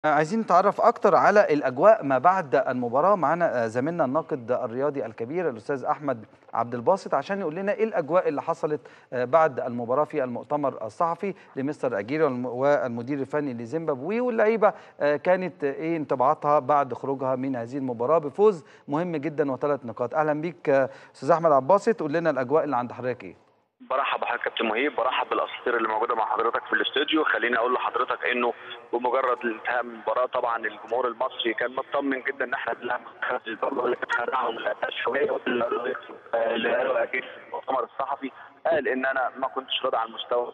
عايزين نتعرف أكتر على الأجواء ما بعد المباراة. معانا زميلنا الناقد الرياضي الكبير الأستاذ أحمد عبد الباسط عشان يقول لنا إيه الأجواء اللي حصلت بعد المباراة في المؤتمر الصحفي لمستر أجيري والمدير الفني لزيمبابوي، واللعيبة كانت إيه انطباعاتها بعد خروجها من هذه المباراة بفوز مهم جدا وثلاث نقاط. أهلا بيك أستاذ أحمد عبد الباسط، قول لنا الأجواء اللي عند حضرتك إيه؟ برحب بحضرتك كابتن مهيب، برحب بالاساطير اللي موجوده مع حضرتك في الاستوديو. خليني اقول لحضرتك انه بمجرد انتهاء المباراه طبعا الجمهور المصري كان مطمن جدا ان احنا بنلعب منتخب زيمبابوي، ولكن خدعهم شويه. اللي قالوا اكيد في المؤتمر الصحفي قال ان انا ما كنتش راضي عن المستوى،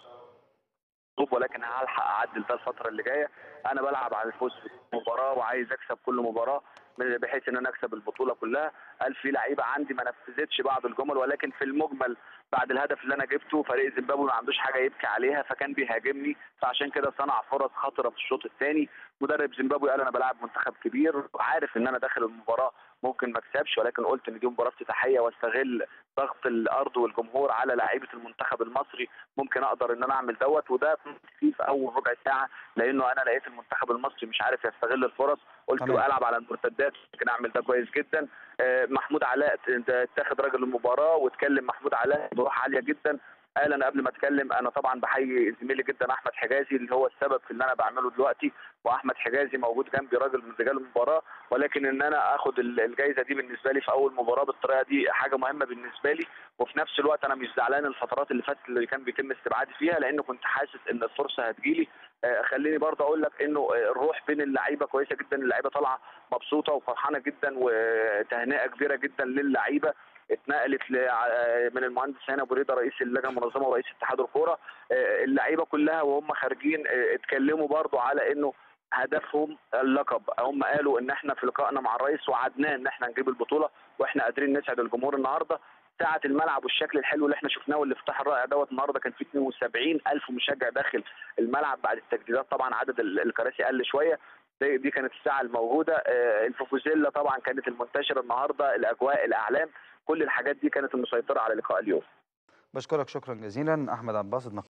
ولكن هلحق اعدل ده الفتره اللي جايه. انا بلعب على الفوز في المباراه وعايز اكسب كل مباراه بحيث ان انا اكسب البطوله كلها. قال في لعيبه عندي ما نفذتش بعض الجمل، ولكن في المجمل بعد الهدف اللي انا جبته فريق زيمبابوي ما عندوش حاجه يبكي عليها، فكان بيهاجمني، فعشان كده صنع فرص خطره في الشوط الثاني. مدرب زيمبابوي قال انا بلعب منتخب كبير وعارف ان انا داخل المباراه ممكن ما اكسبش، ولكن قلت ان دي مباراه افتتاحيه واستغل ضغط الارض والجمهور على لعيبه المنتخب المصري، ممكن اقدر ان انا اعمل دوت. وده في اول ربع ساعه، لانه انا لقيت المنتخب المصري مش عارف يستغل الفرص، قلت تمام. بقى العب على المرتدات ممكن اعمل ده كويس جدا. محمود علاء اتاخد راجل المباراه، واتكلم محمود علاء بروح عاليه جدا. قال انا قبل ما اتكلم انا طبعا بحيي زميلي جدا احمد حجازي اللي هو السبب في اللي انا بعمله دلوقتي، واحمد حجازي موجود جنبي راجل من رجال المباراه، ولكن ان انا اخد الجائزه دي بالنسبه لي في اول مباراه بالطريقه دي حاجه مهمه بالنسبه لي. وفي نفس الوقت انا مش زعلان الفترات اللي فاتت اللي كان بيتم استبعادي فيها، لانه كنت حاسس ان الفرصه هتجيلي. خليني برضه اقول لك انه الروح بين اللعيبه كويسه جدا، اللعيبه طالعه مبسوطه وفرحانه جدا، وتهنئه كبيره جدا للعيبه اتنقلت من المهندس هاني ابو ريده رئيس اللجنه المنظمه ورئيس اتحاد الكوره. اللعيبه كلها وهم خارجين اتكلموا برضه على انه هدفهم اللقب. هم قالوا ان احنا في لقائنا مع الرئيس وعدناه ان احنا نجيب البطوله، واحنا قادرين نسعد الجمهور النهارده. ساعه الملعب والشكل الحلو اللي احنا شفناه والافتتاح الرائع دوت النهارده، كان في 72,000 مشجع داخل الملعب. بعد التجديدات طبعا عدد الكراسي قل شويه. دي كانت الساعه الموجوده. الفوفوزيلا طبعا كانت المنتشره النهارده، الاجواء، الاعلام، كل الحاجات دي كانت المسيطره على لقاء اليوم. بشكرك شكرا جزيلا أحمد عبد الباسط.